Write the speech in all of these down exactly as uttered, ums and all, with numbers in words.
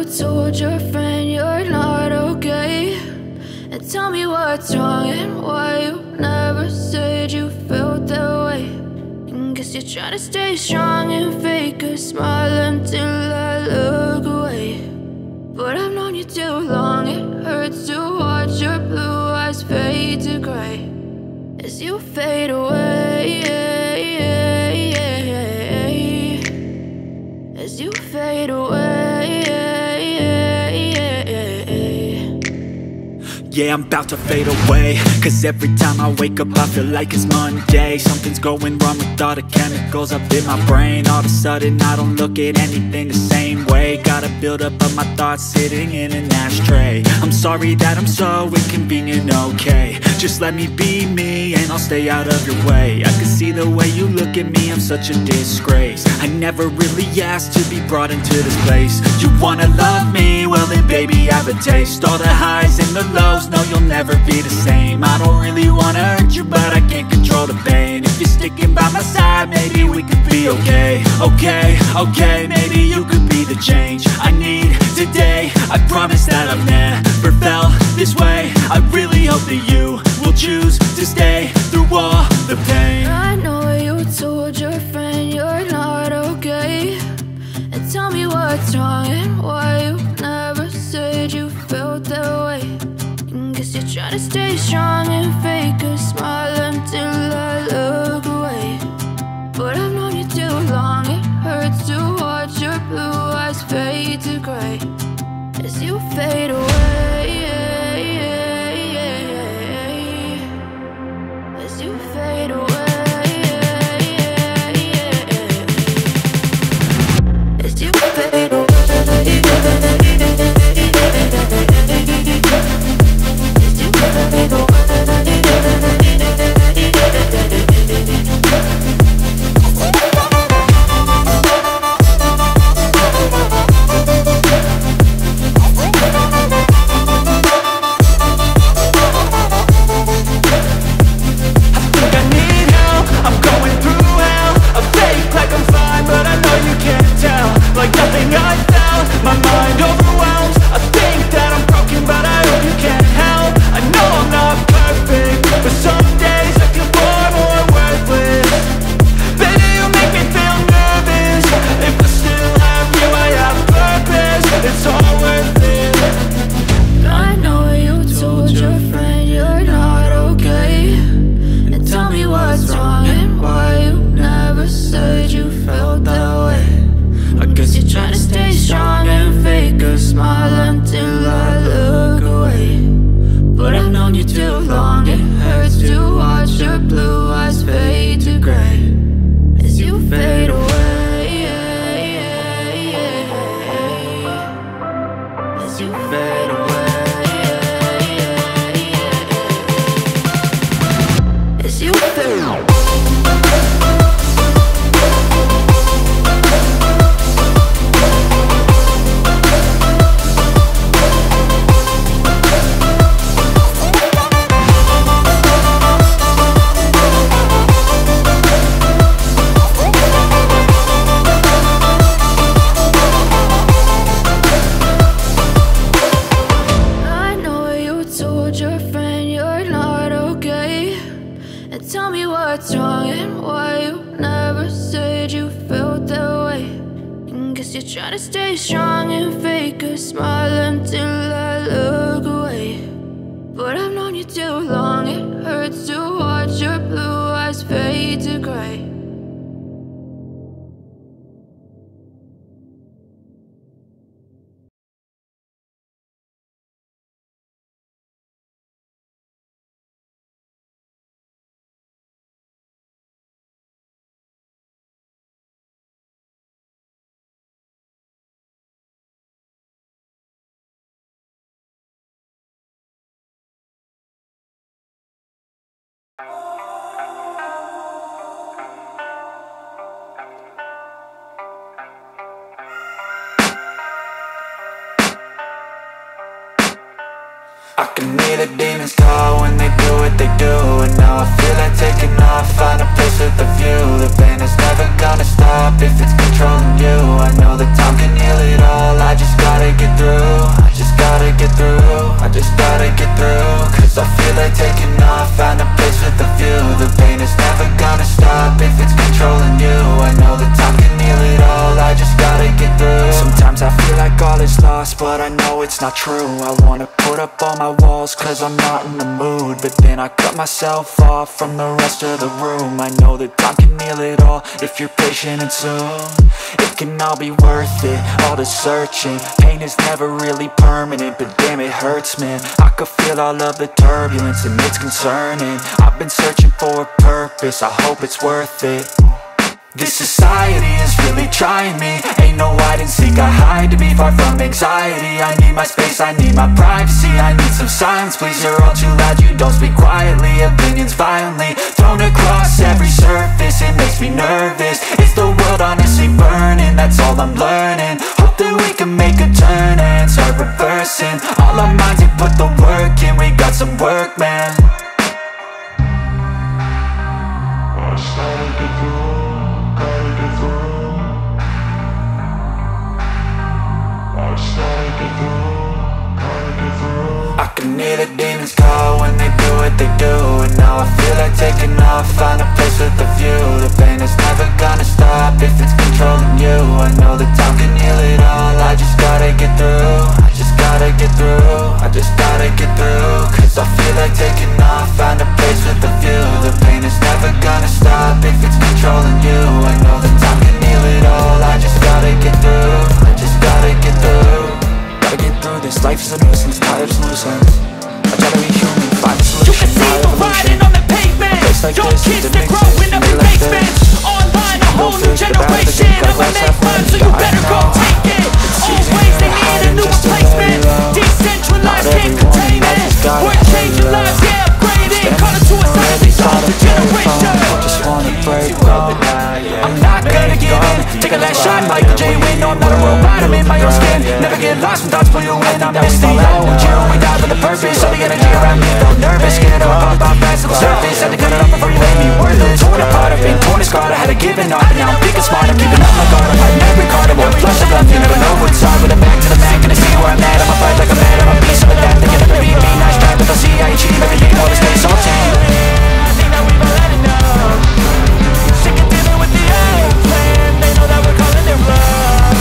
told your friend you're not okay, and tell me what's wrong and why you never said you felt that way. And guess you're trying to stay strong and fake a smile until I look away. But I've known you too long, it hurts to watch your blue eyes fade to gray as you fade away, as you fade away. Yeah, I'm about to fade away, cause every time I wake up I feel like it's Monday. Something's going wrong with all the chemicals up in my brain. All of a sudden I don't look at anything the same way. Gotta build up of my thoughts sitting in an ashtray. I'm sorry that I'm so inconvenient, okay. Just let me be me and I'll stay out of your way. I can see the way you look at me, I'm such a disgrace. I never really asked to be brought into this place. You wanna love me? Well then baby, have a taste. All the highs and the lows, no, you'll never be the same. I don't really wanna hurt you, but I can't control the pain. If you're sticking by my side, maybe we could be okay. Okay, okay, maybe you could be the change I need today. I promise that I've never felt this way. I really hope that you will choose to stay through all the pain. I know you told your friend you're not okay, and tell me what's wrong and why you never said you felt that way. Guess you're trying to stay strong and fake a smile until I look away. But I've known you too long, it hurts to watch your blue eyes fade to gray as you fade away, as you fade away, as you fade away. I can hear the demons call when they do what they do, and now I feel like taking off, find a place with a view. The pain is never gonna stop if it's controlling you. I know that time can heal it all, I just gotta get through like taking off, find a place with a view. The pain is never gonna stop if it's controlling you. I know that time can heal it all, I just gotta get through. Sometimes I feel like all is lost, but I know it's not true. I wanna put up all my walls cause I'm not in the mood, but then I cut myself off from the rest of the room. I know that time can heal it all if you're patient and soon it can all be worth it, all the searching. Pain is never really permanent, but damn it hurts, man. I could feel all of the turbulence and it's concerning. I've been searching for a purpose, I hope it's worth it. This society is really trying me. Ain't no hide and seek, I hide to be far from anxiety. I need my space, I need my privacy. I need some silence, please, you're all too loud. You don't speak quietly, opinions violently thrown across every surface. It makes me nervous, is the world honestly burning? That's all I'm learning. Hope that we can make a turn and start reversing all our minds and put the work in. We got some work, man. I started to do I can hear the demons call when they do what they do. And now I feel like taking off, find a place with a view. The pain is never gonna stop if it's controlling you. I know that time can heal it all, I just gotta get through. I just gotta get through, I just gotta get through. Cause I feel like taking off, find a place with a view. The pain is never gonna stop if it's controlling you. I know that time can heal it all, I just gotta get through. I just gotta get through. Gotta get through this, life is a nuisance, tired of losing. I try to be human, find a solution. You can see me riding on the pavement. Like young this, kids that grow in every like basement. Online, a whole new generation. I'ma make mine, so you better go take it. Always they need a new replacement. Decentralized, can't contain it. We're changing lives, yeah, upgrading. Call it suicide, these all the generation. Just wanna break, bro. I'm not gonna give in. Take a last shot, Michael J. Win. No, I'm not a robot, I'm in my own skin. Never get lost when thoughts pull you in. I'm misty, I want you. We die with a purpose. All the energy around me felt nervous. Scared of a pop off fast to the surface. Had to cut it off before you made me worthless. Torn apart, I've been torn and scarred. I had to give it up, and now I'm thinking smart. I'm keeping up my guard. I'm fighting every card. I'm one flush of love. You never know what's on. With a back to the back, gonna see where I'm at. I'ma fight like a man. I'm a beast of a death. They can never beat me. Nice try, but they'll see I achieve everything. All this space, all team. I think that we've all had enough. Sick of dealing with the old plan. They know that we're calling it bluff.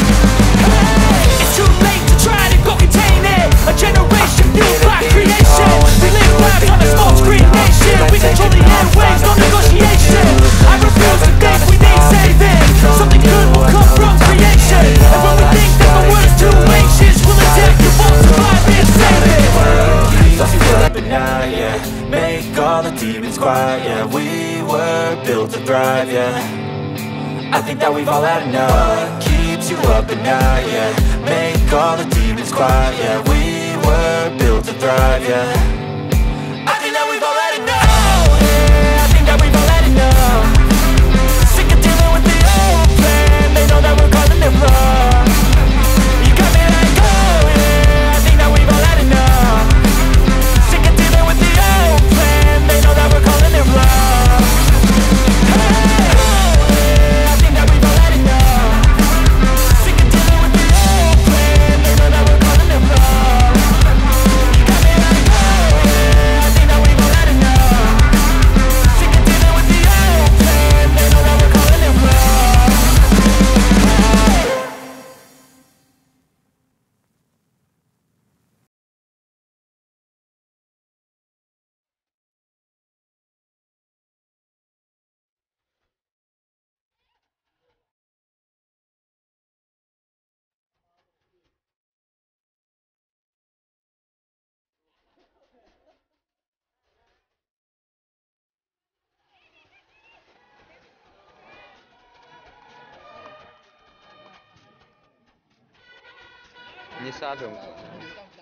It's too late to try to go contain it. A generation fueled by creation. We live lives on a small screen nation. We control the airwaves, no negotiation. I refuse to think we need saving. Something good will come from creation. And when we think that the world is too anxious, we'll attack the won't survive and save it. I feel like but now, yeah. Make all the demons quiet, yeah. We were built to thrive, yeah. I think that we've all had enough. Keeps you up at night, yeah. Make all the demons quiet, yeah. We were built to thrive, yeah. I think that we've all had enough. Yeah, I think that we've all had enough. Sick of dealing with the old plan. They know that we're calling it bluff. You got me like, oh yeah. I think that we've all had enough. Sick of dealing with the old plan. They know that we're calling it bluff. Nie sadzą.